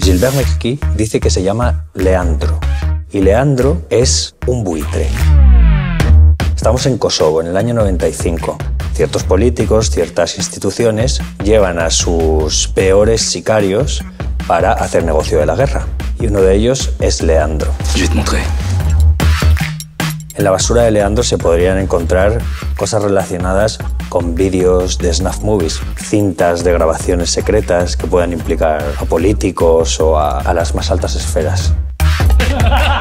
Gilbert Mekki dice que se llama Leandro, y Leandro es un buitre. Estamos en Kosovo, en el año 95. Ciertos políticos, ciertas instituciones llevan a sus peores sicarios para hacer negocio de la guerra. Y uno de ellos es Leandro. Je vais te montrer. En la basura de Leandro se podrían encontrar cosas relacionadas con vídeos de snuff movies, cintas de grabaciones secretas que puedan implicar a políticos o a las más altas esferas.